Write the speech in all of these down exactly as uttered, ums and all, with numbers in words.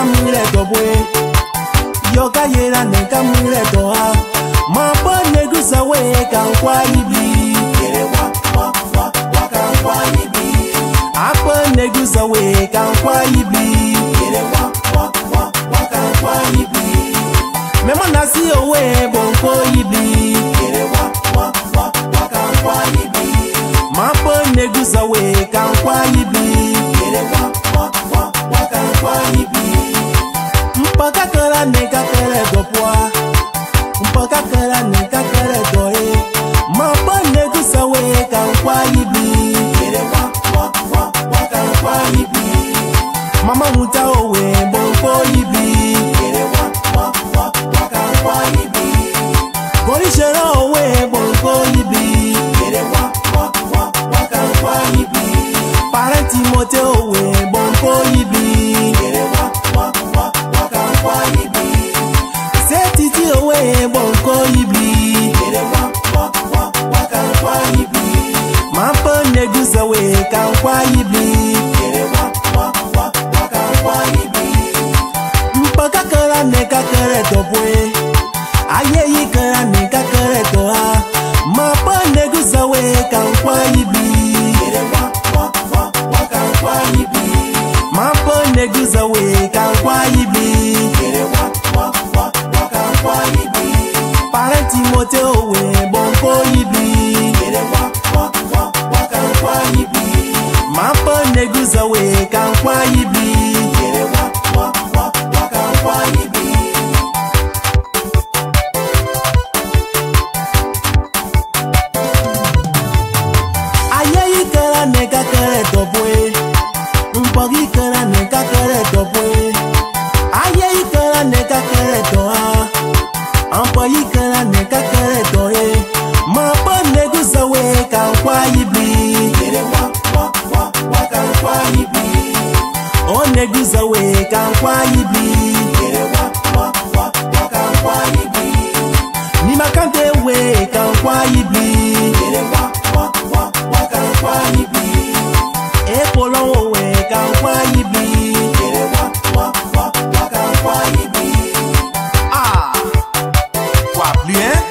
mure dobwe. Yo Gaye neka mure doa. Ma bonne gusa we kan kwa ibi. Kere wa wa wa wa kan kwa ibi. Apa ne gusa we kan kwa ibi. Kere wa wa wa wa kan kwa ibi. Memo nasi owe bonko ibi. Kere wa wa wa wa kan kwa ibi. Ma bonne gusa we kan kwa ibi. Kere wa wa wa wa kan kwa ibi. Mpaka kala neka kere dopwa. Mpaka kala neka kere doe. Ma bonne gusa we kan kwa ibi. Kere wa wa wa wa kan kwa ibi. Mama muta owe bonko ibi. Kere wa wa wa wa kan kwa ibi. Gori shera owe bonko ibi. Kere wa wa wa wa kan kwa ibi. Parenti mote owe bonko ibi. Kere wa wa wa wa kan kwa ibi. Setiti owe bonko ibi. Kere wa wa wa wa kan kwa ibi. Mapa negusa we kan kwa ibi. Kere wa wa wa wa kan kwa ibi. Mpaka kala neka kere dobwe. Aye yi kala neka kere doa. Mapa negusa we kan kwa ibi. Kere wa wa wa wa kan kwa ibi. Mapa negusa we kan kwa ibi. Kere wa wa wa wa kan kwa ibi. Parenti mote owe bonko ibi. Kere wa wa wa wa kan kwa ibi. Mapa negusa we kan kwa ibi. Kere wa wa wa wa kan kwa ibi. Aye yi kala neka kere dobwe. Mpagi kala neka kere dobwe. Aye yi kala neka kere doa. Ampa yi kala neka kere doe. Mapa negusa we kan kwa ibi. Kere wa wa wa wa kan kwa ibi. O negusa we kan kwa ibi. Kere wa wa wa wa kan kwa ibi. Ni makante we kan kwa ibi. Kere wa wa wa wa kan kwa ibi. E polon we kan kwa ibi. Kere wa wa wa wa kan kwa ibi. Ah, quoi plus hein?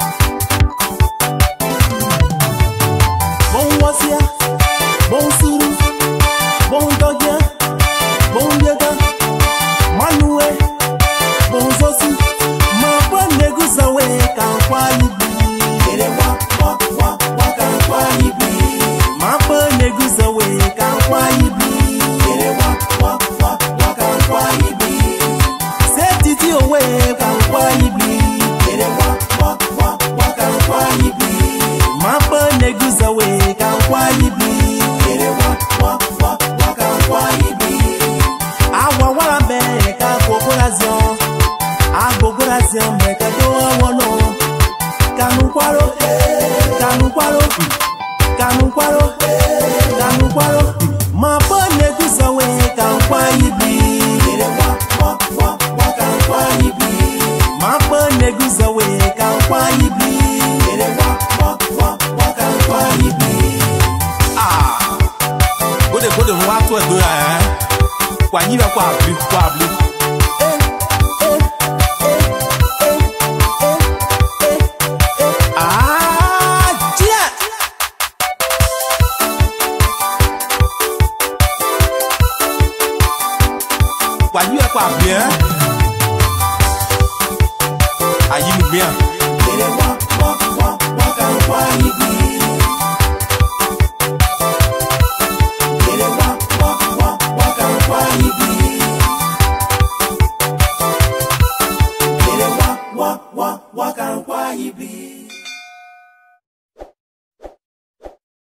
Bon wasia, bon suru, bon dogia, bon yega, manue, bon zosu. Ma bonne negusa we kan kwa ibi. Kere wa wa wa wa kan kwa ibi. Ma bonne negusa we kan kwa ibi. Kere wa wa wa wa kan kwa ibi. Setiti owe kan kwa ibi. Kere wa wa wa wa kan kwa ibi. Ma bonne negusa we kan kwa ibi. Kere wa wa wa wa kan kwa ibi. Awa wala be ka population. Population be ka do wono. Kanu kwaro, kanu kwaro, kanu kwaro, kanu kwaro. Ma bonne gusa we kan kwa ibi. Kere wa wa wa wa kan kwa ibi. Ma bonne gusa we kan kwa ibi. Kere wa wa wa wa kan kwa ibi. Ah, gode gode mo wa to edo ya eh. Kwa nyi ba kwa blu kwa blu. Kwa nyi ba kwa bien. Ayi mu bien.